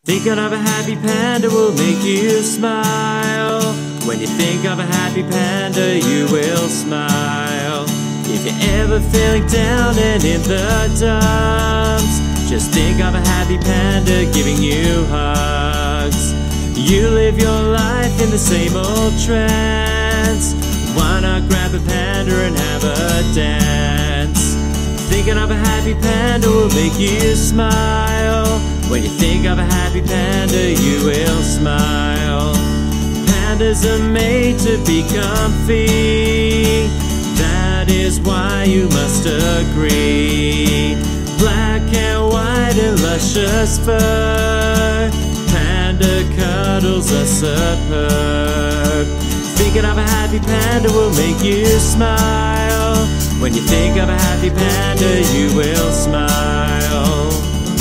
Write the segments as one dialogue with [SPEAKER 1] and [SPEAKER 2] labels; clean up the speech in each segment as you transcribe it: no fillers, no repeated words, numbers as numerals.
[SPEAKER 1] Thinking of a happy panda will make you smile. When you think of a happy panda, you will smile. If you're ever feeling down and in the dumps, just think of a happy panda giving you hugs. You live your life in the same old trance. Why not grab a panda and have a dance? Thinking of a happy panda will make you smile. When you think of a happy panda, you will smile. Pandas are made to be comfy. That is why you must agree. Black and white and luscious fur, panda cuddles are superb. Thinking of a happy panda will make you smile. When you think of a happy panda, you will smile.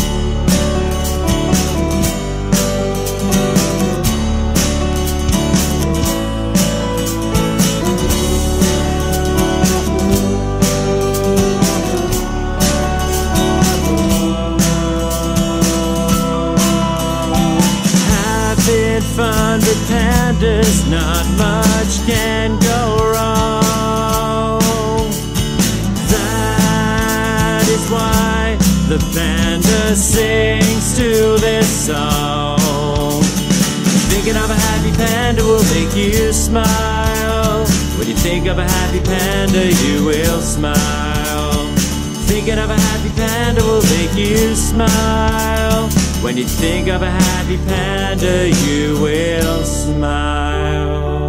[SPEAKER 1] Fun with pandas, not much can go wrong. That is why the panda sings to this song. Thinking of a happy panda will make you smile. When you think of a happy panda, you will smile. Thinking of a happy panda will make you smile. When you think of a happy panda, you will smile.